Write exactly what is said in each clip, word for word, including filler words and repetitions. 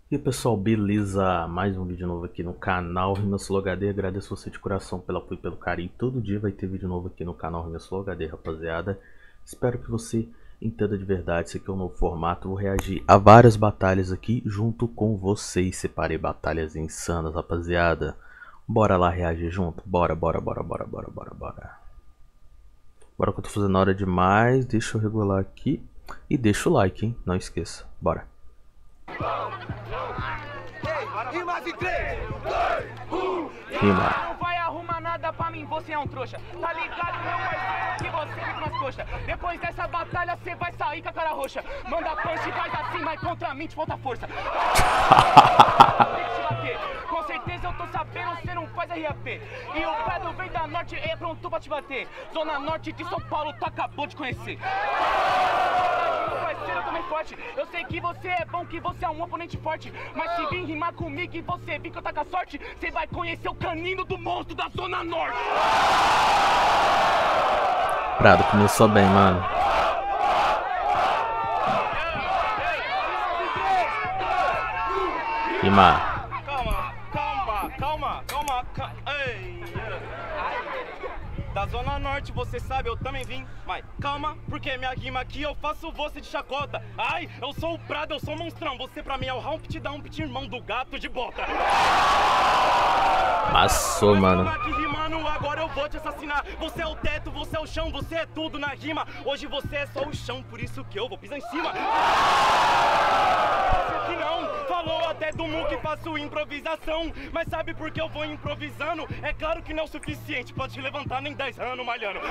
E aí pessoal, beleza? Mais um vídeo novo aqui no canal RimaSlow H D. Agradeço você de coração pelo apoio e pelo carinho. Todo dia vai ter vídeo novo aqui no canal RimaSlow H D, rapaziada. Espero que você entenda de verdade. Esse aqui é um novo formato. Vou reagir a várias batalhas aqui junto com vocês. Separei batalhas insanas, rapaziada. Bora lá reagir junto? Bora, bora, bora, bora, bora, bora, bora. Bora que eu tô fazendo hora demais. Deixa eu regular aqui. E deixa o like, hein? Não esqueça. Bora. Rima de três, dois, um. Rima. Não vai arrumar nada pra mim, você é um trouxa. Tá ligado, meu parceiro, que você fica nas coxas. Depois dessa batalha, você vai sair com a cara roxa. Manda punch, faz assim, mas contra mim te falta força. Com certeza eu tô sabendo, você não faz R A P. E o Pedro vem da Norte, é pronto pra te bater. Zona Norte de São Paulo, tu acabou de conhecer. Parceiro, também forte. Eu sei que você é bom, que você é um oponente forte. Mas se vir rimar comigo e você vir que eu tá com a sorte, você vai conhecer o canino do monstro da Zona Norte. Prado começou bem, mano. Rima. Calma, calma, calma, calma, calma. Ei. Da Zona Norte, você sabe, eu também vim. Mas calma, porque minha rima aqui eu faço você de chacota. Ai, eu sou o Prado, eu sou o monstrão. Você pra mim é o Humpty Dumpty, irmão do gato de bota. Passou, mano. Aqui rimando, agora eu vou te assassinar. Você é o teto, você é o chão, você é tudo na rima. Hoje você é só o chão, por isso que eu vou pisar em cima. Que não, falou até do Mu que faço improvisação. Mas sabe por que eu vou improvisando? É claro que não é o suficiente pra te levantar nem dez anos malhando.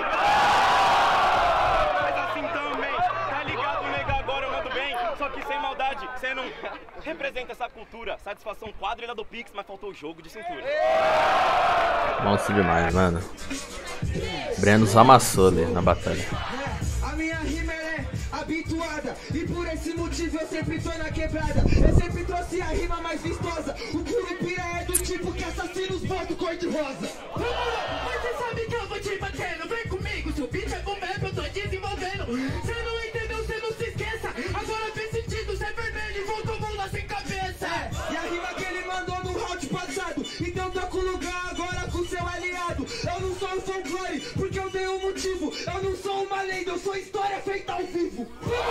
Mas assim também, tá ligado, nega? Agora eu mando bem. Só que sem maldade, você não representa essa cultura. Satisfação quadrilha do Pix, mas faltou o jogo de cintura. Monstro demais, mano. Brenos amassou ali na batalha. A minha rima é habituada e por esse motivo eu sempre tô na quebrada. Eu sempre trouxe a rima mais vistosa. O Curupira é do tipo que assassinos botam cor de rosa. Vamos lá, mas você sabe que eu vou te batendo. Vem comigo, se o beat é bom mesmo, eu tô desenvolvendo. Você não entendeu, você não se esqueça. Agora fez sentido, você é vermelho e voltou vou lá sem cabeça. É, e a rima que ele mandou no round passado. Então toca o lugar agora com seu aliado. Eu não sou um folclore, porque eu tenho um motivo. Eu não sou uma lenda, eu sou história feita ao vivo.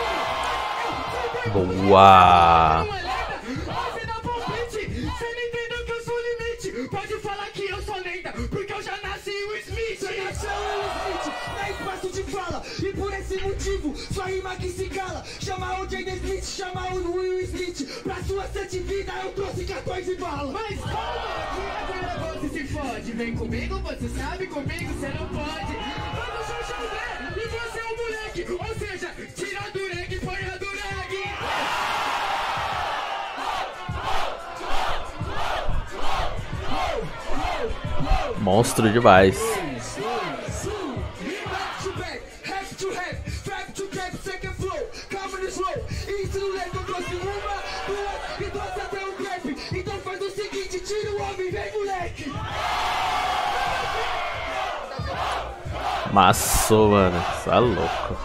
Boa! Você dá palpite, você não entendeu que eu sou limite. Pode falar que eu sou lenda, porque eu já nasci o Smith. Você nasceu o Smith, dá espaço de fala. E por esse motivo, sua rima que se cala. Chama o Jaden Smith, chama o Will Smith. Pra sua sete vida eu trouxe quatorze balas. Mas calma, que agora você se fode. Vem comigo, você sabe, comigo você não pode. Quando o seu chover e você é um moleque, ou seja, tira a dureg e põe a dureg. Monstro demais. Isso não leva, eu trouxe uma, duas e duas até um crepe. Então faz o seguinte, tira o homem, vem moleque. Massou, mano. Isso é louco.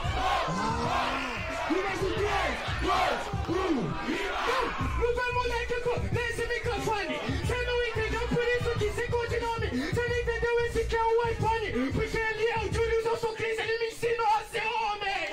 Não vai moleque nesse microfone. Você não entendeu, por isso que segundo nome. Você não entendeu, esse que é o iPhone. Porque ele é o Julius, eu sou Chris, ele me ensinou a ser homem.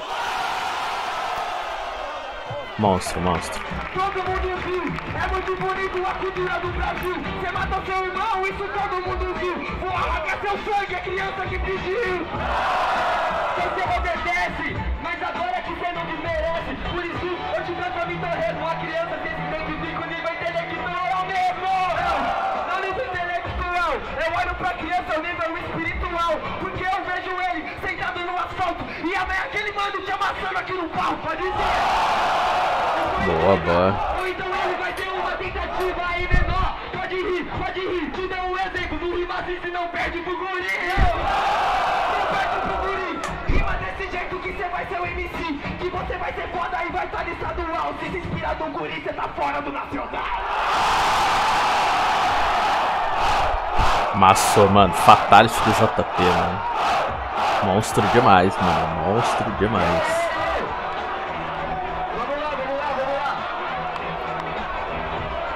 Monstro, monstro. Todo mundo viu, é muito bonito a cultura do Brasil. Você matou seu irmão, isso todo mundo viu. Vou arrancar seu sangue, a criança que pediu. Você obedece, mas agora que você não me merece. Por isso eu te transformo em torresmo. A criança se identifica, o nível intelectual é o mesmo. Não, nível intelectual, eu olho pra criança, o nível espiritual. Porque eu vejo ele sentado no asfalto e amanhã aquele mano te amassando aqui no pau, pode dizer. Boa, boa. Ou então ele vai ter uma tentativa aí menor. Pode rir, pode rir, te deu um exemplo. Não rima assim se não perde pro guri. Não perde pro guri. Rima desse jeito que você vai ser o M C. Que você vai ser foda e vai estar no estadual. Se se inspira do guri, você tá fora do nacional. Massou, mano. Fatality do J P, mano. Monstro demais, mano. Monstro demais. Vamos lá, vamos lá, vamos lá.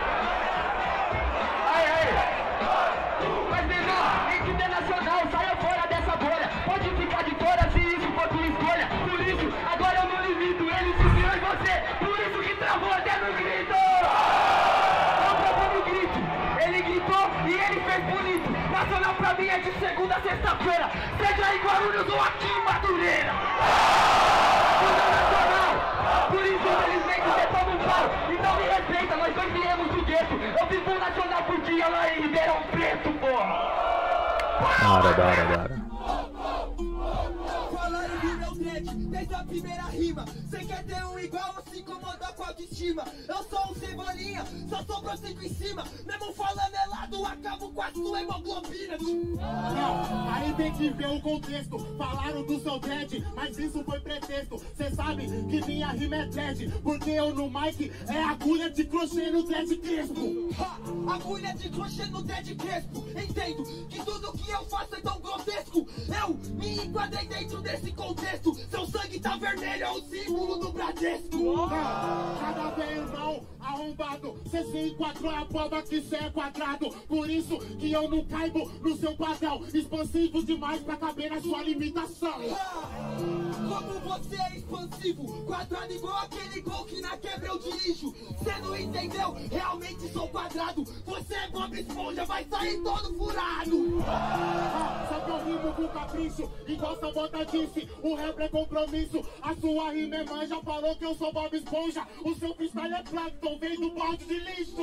de segunda a sexta-feira, seja em Guarulhos ou aqui em Madureira. Banda nacional, por isso infelizmente você toma um pau. Então me respeita, nós dois viemos do gueto. Eu fiz um nacional por dia lá em Ribeirão Preto, porra. Da hora, da hora, da hora. Falaram do meu dread desde a primeira rima. Cê quer ter um igual ou se incomodar com a autoestima? Eu sou um cebolinha, só sobrou cinco em cima. Mesmo falando helado, acabo com a sua hemoglobina. Não, aí tem que ver o contexto. Falaram do seu dread, mas isso foi pretexto. Cê sabe que minha rima é dread, porque eu no mic é agulha de crochê no dread crespo. Ha, agulha de crochê no dread crespo. Entendo que tudo que eu faço é tão grotesco. Eu me enquadrei dentro desse contexto. Seu sangue tá vermelho, é o símbolo do Bradesco. Não, cada vez não, arrombado. Cê se enquadrou, a prova que cê é quadrado. Por isso que eu não caibo no seu padrão. Expansivo demais pra caber na sua limitação. Ha, como você é expansivo, quadrado igual aquele gol que na quebra eu dirijo. Cê não entendeu? Realmente sou quadrado. Você é Bob Esponja, vai sair todo furado. Ah, só que eu rimo com capricho, igual Sabota disse, o rap é compromisso. A sua rima é manja, falou que eu sou Bob Esponja. O seu freestyle é Plankton, vem do balde de lixo.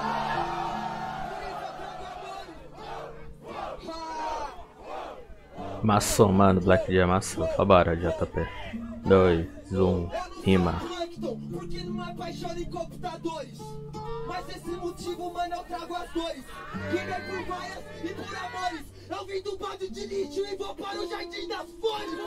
Maçom, mano, Black Dia maçom. Fabara, J P. dois, um, rima. Porque não é paixão em computadores. Mas esse motivo, mano, eu trago as dores. Que é por vaias e por amores. Eu vim do balde de lixo e vou para o jardim das flores.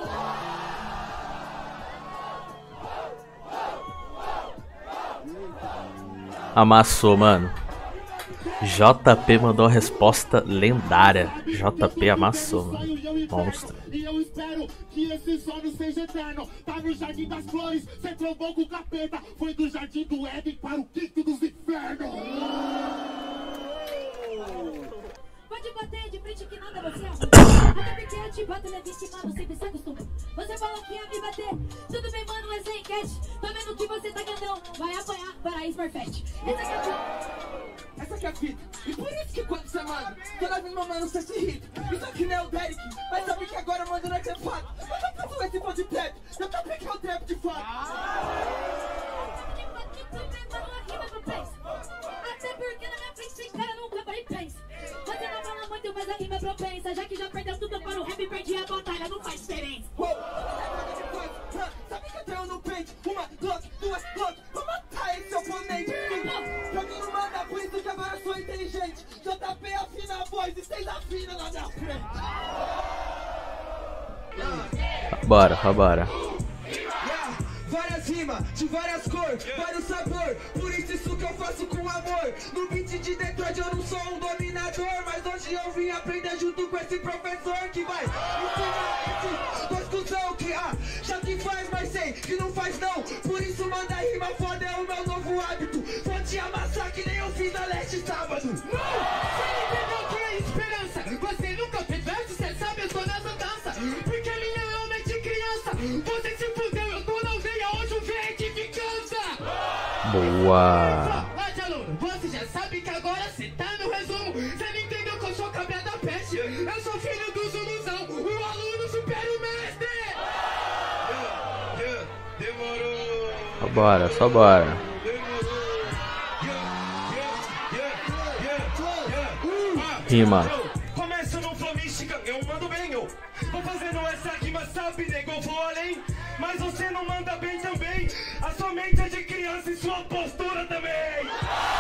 Amassou, mano. J P mandou uma resposta lendária. J P amassou, mano. Monstro. E eu espero que esse sono seja eterno. Tá no jardim das flores, cê trovou com o capeta. Foi do jardim do Éden para o quinto dos infernos. Pode bater de frente que nada você arruma. Até porque eu te bato, né, vinte, mano, sempre se acostuma. Você falou que ia me bater, tudo bem, mano, é sem enquete. Tô vendo que você tá grandão, vai apanhar para Smurfette. Essa aqui é a fita, essa aqui é a fita. E por isso que quando você manda, toda vez mamando você se irrita. Isso aqui não é o Derek, mas sabe que agora manda não é trepado. Eu tô pensando esse pão de trap, eu tô pegando o trap de fato. Até porque na minha frente tem cara nunca parei pensa. Você não fala muito, mas a rima é propensa. Já que já perdeu tudo para o rap, perdi a batalha, não faz diferença. Uou, sabe que eu tenho no peito uma Glock, duas Glock, vou matar esse oponente. Pra mim não manda, por isso que agora eu sou inteligente. J P afina a voz e vocês afinam lá na frente. Bora, bora. Várias rimas, de várias cores, vários sabor. Por isso isso que eu faço com amor. No beat de Detroit eu não sou um dominador, mas hoje eu vim aprender junto com esse professor que vai ensinar esse dois cuzão que ah, já que faz, mas sei que não faz não. Por isso manda rima foda, é o meu novo hábito. Vou te amassar que nem eu fiz na leste sábado. Não! Você entendeu que é esperança? Você nunca fez verso, cê sabe, eu tô nessa dança. Porque minha alma é de criança. Você se fudeu, eu tô na aldeia, hoje o verde me canta. Boa! Olha, aluno, você já sabe que agora cê tá no resumo. Cê não entendeu que eu sou cabra da peste. Eu sou filho do Zuluzão, o aluno supera o mestre. Demorou. Só bora, só bora. Rima. Começo no flow mística, eu mando bem, eu vou fazendo essa rima, sabe, nego, eu vou além. Mas você não manda bem também. A sua mente é de criança e sua postura também.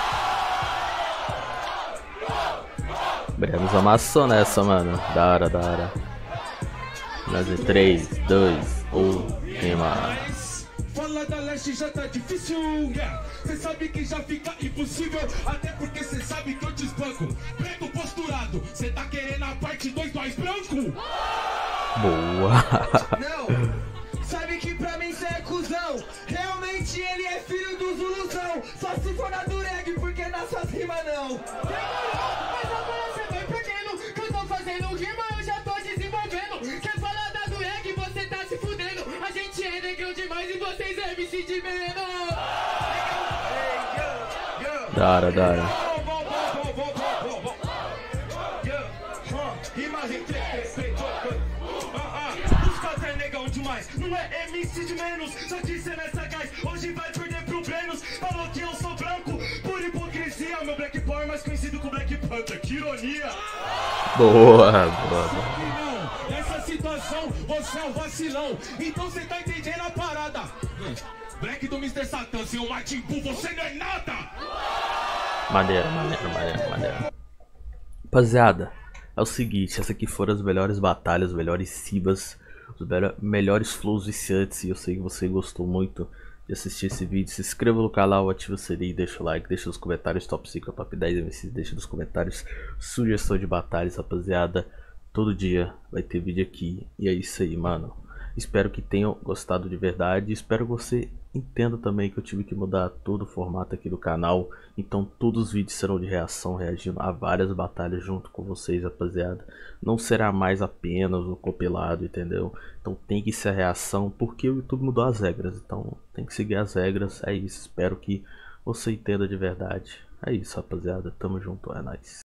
Bremos amassou nessa, mano. Da hora, da hora. Mas em três, dois, um, rima. Fala da leste já tá difícil, yeah. Cê sabe que já fica impossível. Até porque cê sabe que eu te espanco. Preto posturado, cê tá querendo a parte dois, nós branco. Boa. Não, sabe que pra mim cê é cuzão. Realmente ele é filho do Zuluzão. Só se for na Dureg, porque nas suas rimas não. Mas agora cê vai perdendo, que eu tô fazendo rima, eu já tô desenvolvendo. Quer falar da Dureg, você tá se fudendo. A gente é negão demais e vocês é M C de menos. Da hora, da hora. Rimas em três. menos. Só que cê não é sagaz, hoje vai perder pro Brenos. Falou que eu sou branco, por hipocrisia. Meu Black Power mais conhecido como Black Panther, que ironia. Boa, boa, boa. Não, nessa situação você é um vacilão. Então cê tá entendendo a parada. Black do mister Satan, seu Martin Bull, você não é nada. Maneiro, maneiro, maneiro, maneiro. Rapaziada, é o seguinte, essa aqui foram as melhores batalhas, os melhores Sibas, os melhores flows viciantes. E eu sei que você gostou muito de assistir esse vídeo. Se inscreva no canal, ativa o sininho, deixa o like, deixa nos comentários top cinco, top dez M Cs, deixa nos comentários sugestão de batalhas, rapaziada. Todo dia vai ter vídeo aqui. E é isso aí, mano. Espero que tenham gostado de verdade. Espero que você entenda também que eu tive que mudar todo o formato aqui do canal. Então todos os vídeos serão de reação, reagindo a várias batalhas junto com vocês, rapaziada. Não será mais apenas um compilado, entendeu? Então tem que ser a reação, porque o YouTube mudou as regras. Então tem que seguir as regras, é isso. Espero que você entenda de verdade. É isso, rapaziada. Tamo junto, é nóis.